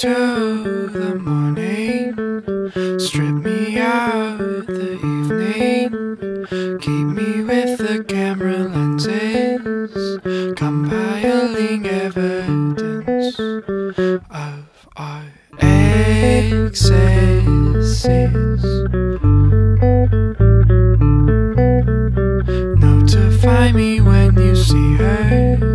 into the morning, strip me out the evening, keep me with the camera lenses, compiling evidence of our excesses. Notify me when you see her.